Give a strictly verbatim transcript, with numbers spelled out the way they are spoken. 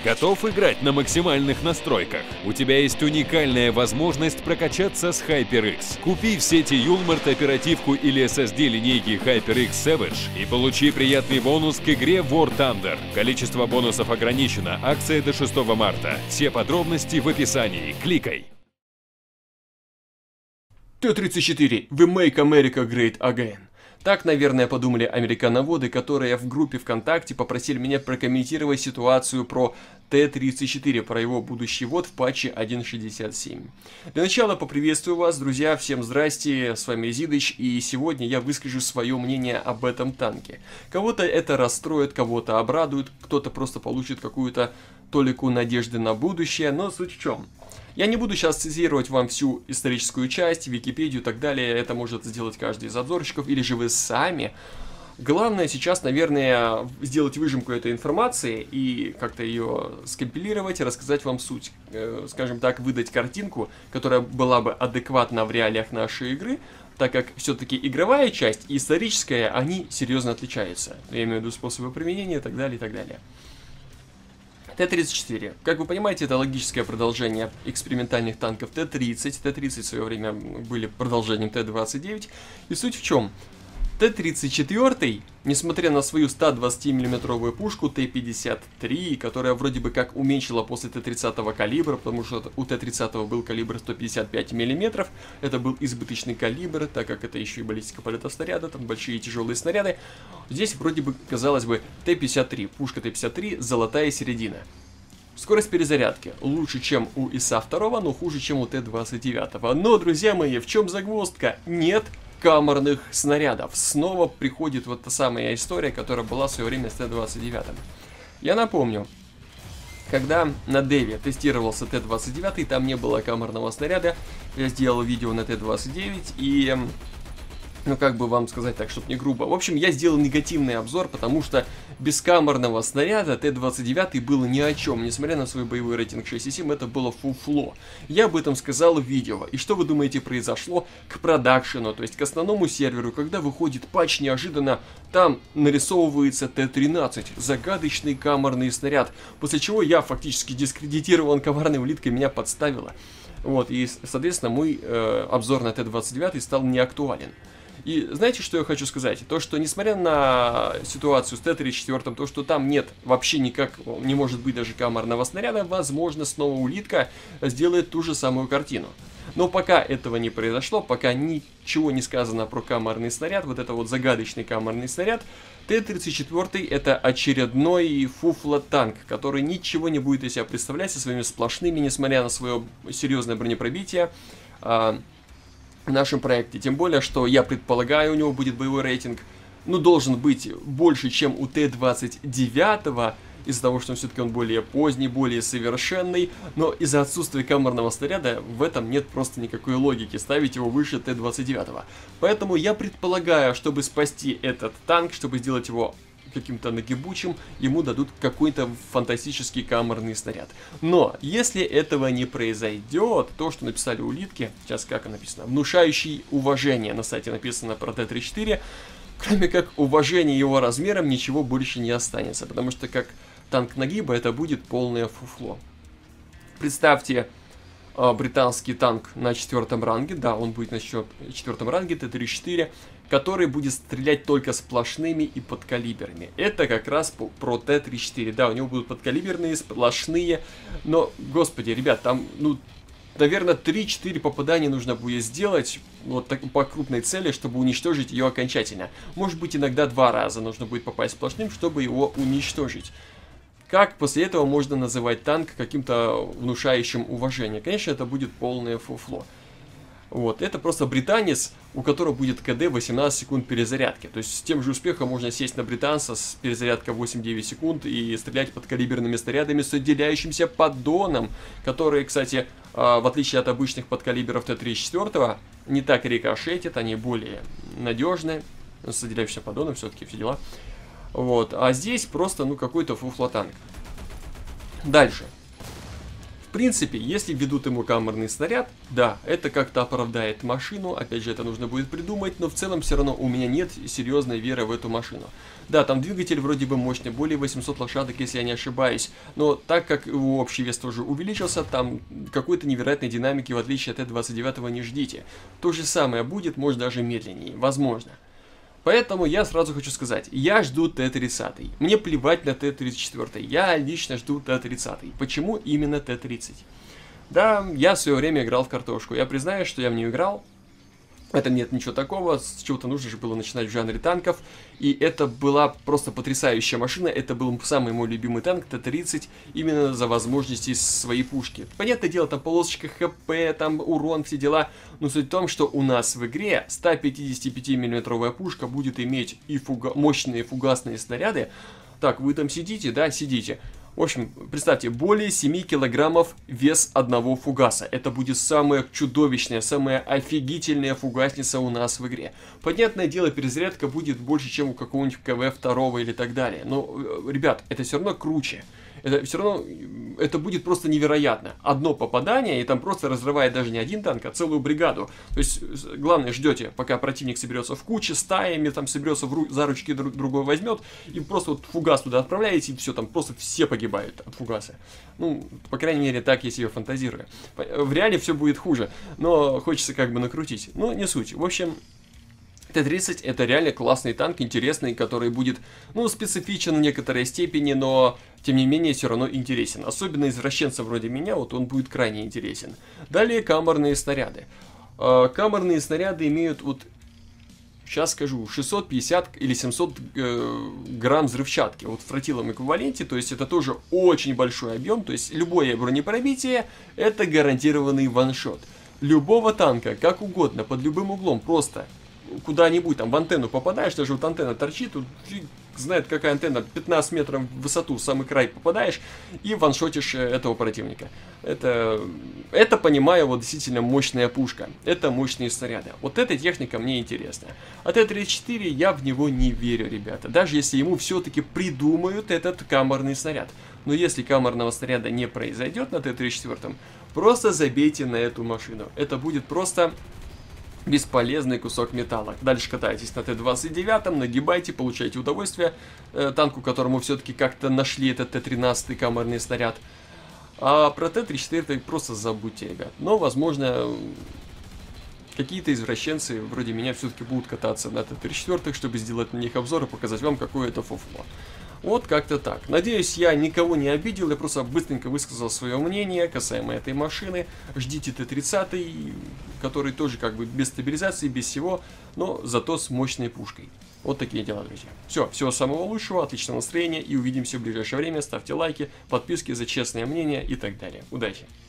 Готов играть на максимальных настройках? У тебя есть уникальная возможность прокачаться с HyperX. Купи в сети Юлмарт оперативку или эс эс ди линейки HyperX Savage и получи приятный бонус к игре War Thunder. Количество бонусов ограничено, акция до шестого марта. Все подробности в описании. Кликай. Т тридцать четыре. We make America great again. Так, наверное, подумали американоводы, которые в группе ВКонтакте попросили меня прокомментировать ситуацию про Т тридцать четыре, про его будущий ввод в патче один точка шестьдесят семь. Для начала поприветствую вас, друзья, всем здрасте, с вами Зидыч, и сегодня я выскажу свое мнение об этом танке. Кого-то это расстроит, кого-то обрадует, кто-то просто получит какую-то толику надежды на будущее, но суть в чем? Я не буду сейчас цитировать вам всю историческую часть, Википедию и так далее, это может сделать каждый из обзорщиков, или же вы сами. Главное сейчас, наверное, сделать выжимку этой информации и как-то ее скомпилировать и рассказать вам суть. Э, скажем так, выдать картинку, которая была бы адекватна в реалиях нашей игры, так как все-таки игровая часть и историческая, они серьезно отличаются. Я имею в виду способы применения и так далее, и так далее. Т тридцать четыре. Как вы понимаете, это логическое продолжение экспериментальных танков Т тридцать. Т тридцать в свое время были продолжением Т двадцать девять. И суть в чем? Т тридцать четыре, несмотря на свою сто двадцатимиллиметровую пушку Т пятьдесят три, которая вроде бы как уменьшила после Т тридцатого калибра, потому что у Т тридцатого был калибр сто пятьдесят пять миллиметров, это был избыточный калибр, так как это еще и баллистика полета снаряда, там большие тяжелые снаряды. Здесь вроде бы, казалось бы, Т пятьдесят три, пушка Т пятьдесят три, золотая середина. Скорость перезарядки лучше, чем у ИСа два, но хуже, чем у Т двадцать девять. Но, друзья мои, в чем загвоздка? Нет камерных снарядов. Снова приходит вот та самая история, которая была в свое время с Т двадцать девять. Я напомню, когда на Деве тестировался Т двадцать девять, там не было камерного снаряда. Я сделал видео на Т двадцать девять и... Ну, как бы вам сказать так, чтобы не грубо. В общем, я сделал негативный обзор, потому что без камерного снаряда Т двадцать девять было ни о чем. Несмотря на свой боевой рейтинг шесть и семь, это было фуфло. Я об этом сказал в видео. И что вы думаете произошло к продакшену, то есть к основному серверу, когда выходит патч, неожиданно там нарисовывается Т тринадцать, загадочный камерный снаряд. После чего я фактически дискредитирован коварной улиткой, меня подставило. Вот, и, соответственно, мой э, обзор на Т двадцать девять стал неактуален. И знаете, что я хочу сказать? То, что несмотря на ситуацию с Т тридцать четыре, то, что там нет вообще никак, не может быть даже камерного снаряда, возможно, снова улитка сделает ту же самую картину. Но пока этого не произошло, пока ничего не сказано про камерный снаряд, вот это вот загадочный камерный снаряд, Т тридцать четыре это очередной фуфло-танк, который ничего не будет из себя представлять со своими сплошными, несмотря на свое серьезное бронепробитие, в нашем проекте. Тем более, что я предполагаю, у него будет боевой рейтинг, ну, должен быть больше, чем у Т двадцать девять, из-за того, что все-таки он более поздний, более совершенный, но из-за отсутствия камерного снаряда в этом нет просто никакой логики ставить его выше Т двадцать девять. Поэтому я предполагаю, чтобы спасти этот танк, чтобы сделать его каким-то нагибучим, ему дадут какой-то фантастический камерный снаряд. Но, если этого не произойдет, то, что написали улитки, сейчас как написано, внушающий уважение, на сайте написано про Т тридцать четыре, кроме как уважения его размером, ничего больше не останется, потому что как танк нагиба это будет полное фуфло. Представьте британский танк на четвертом ранге, да, он будет на четвертом ранге, Т тридцать четыре, который будет стрелять только сплошными и подкалиберными. Это как раз про Т тридцать четыре, да, у него будут подкалиберные, сплошные, но, господи, ребят, там, ну, наверное, три-четыре попадания нужно будет сделать, вот так, по крупной цели, чтобы уничтожить ее окончательно. Может быть, иногда два раза нужно будет попасть сплошным, чтобы его уничтожить. Как после этого можно называть танк каким-то внушающим уважение? Конечно, это будет полное фуфло. Вот, это просто британец, у которого будет КД восемнадцать секунд перезарядки. То есть с тем же успехом можно сесть на британца с перезарядкой восемь-девять секунд и стрелять подкалиберными снарядами с отделяющимся поддоном, которые, кстати, в отличие от обычных подкалиберов Т тридцать четыре, не так рикошетят, они более надежны, с отделяющимся поддоном все-таки все дела. Вот, а здесь просто, ну, какой-то фуфлотанк. Дальше. В принципе, если введут ему камерный снаряд, да, это как-то оправдает машину, опять же, это нужно будет придумать, но в целом все равно у меня нет серьезной веры в эту машину. Да, там двигатель вроде бы мощный, более восьмисот лошадок, если я не ошибаюсь, но так как его общий вес тоже увеличился, там какой-то невероятной динамики, в отличие от Т двадцать девять, не ждите. То же самое будет, может даже медленнее, возможно. Поэтому я сразу хочу сказать, я жду Т тридцать. Мне плевать на Т тридцать четыре. Я лично жду Т тридцать. Почему именно Т тридцать? Да, я в свое время играл в картошку. Я признаю, что я в нее играл. Это нет ничего такого, с чего-то нужно же было начинать в жанре танков. И это была просто потрясающая машина. Это был самый мой любимый танк, Т тридцать, именно за возможности своей пушки. Понятное дело, там полосочка ХП, там урон, все дела. Но суть в том, что у нас в игре сто пятидесятипятимиллиметровая пушка будет иметь и фуга мощные фугасные снаряды. Так, вы там сидите, да, сидите. В общем, представьте, более семи килограммов вес одного фугаса. Это будет самая чудовищная, самая офигительная фугасница у нас в игре. Понятное дело, перезарядка будет больше, чем у какого-нибудь КВ два или так далее. Но, ребят, это все равно круче. Это все равно, это будет просто невероятно. Одно попадание, и там просто разрывает даже не один танк, а целую бригаду. То есть, главное, ждете, пока противник соберется в куче, стаями, там соберется в ру за ручки, друг другой возьмет, и просто вот фугас туда отправляете, и все, там просто все погибают от фугаса. Ну, по крайней мере, так, если я фантазирую. В реале все будет хуже, но хочется как бы накрутить. Ну, не суть. В общем... Т тридцать это реально классный танк, интересный, который будет, ну, специфичен в некоторой степени, но, тем не менее, все равно интересен. Особенно извращенцам вроде меня, вот он будет крайне интересен. Далее камерные снаряды. Камерные снаряды имеют, вот, сейчас скажу, шестьсот пятьдесят или семьсот э, грамм взрывчатки. Вот в тротиловом эквиваленте, то есть это тоже очень большой объем, то есть любое бронепробитие это гарантированный ваншот. Любого танка, как угодно, под любым углом, просто... куда-нибудь там в антенну попадаешь, даже вот антенна торчит, тут фиг знает какая антенна, пятнадцать метров в высоту, в самый край попадаешь и ваншотишь этого противника. Это, это, понимаю, вот действительно мощная пушка, это мощные снаряды. Вот эта техника мне интересна. А Т тридцать четыре я в него не верю, ребята, даже если ему все-таки придумают этот камерный снаряд. Но если камерного снаряда не произойдет на Т тридцать четыре, просто забейте на эту машину. Это будет просто... бесполезный кусок металла. Дальше катайтесь на Т двадцать девять, нагибайте, получайте удовольствие. Э, танку, которому все-таки как-то нашли этот Т тринадцать камерный снаряд. А про Т тридцать четыре просто забудьте, ребят. Но, возможно, какие-то извращенцы вроде меня все-таки будут кататься на Т тридцать четыре, чтобы сделать на них обзор и показать вам, какое это фуфло. Вот как-то так. Надеюсь, я никого не обидел, я просто быстренько высказал свое мнение касаемо этой машины. Ждите Т тридцать, который тоже как бы без стабилизации, без всего, но зато с мощной пушкой. Вот такие дела, друзья. Все, всего самого лучшего, отличного настроения и увидимся в ближайшее время. Ставьте лайки, подписки за честное мнение и так далее. Удачи!